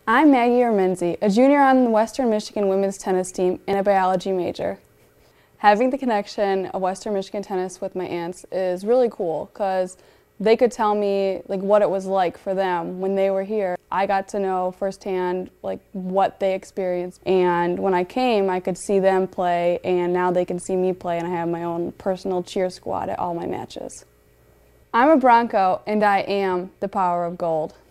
I'm Maggie Remynse, a junior on the Western Michigan women's tennis team and a biology major. Having the connection of Western Michigan tennis with my aunts is really cool because they could tell me what it was like for them when they were here. I got to know firsthand what they experienced, and when I came I could see them play, and now they can see me play, and I have my own personal cheer squad at all my matches. I'm a Bronco and I am the power of gold.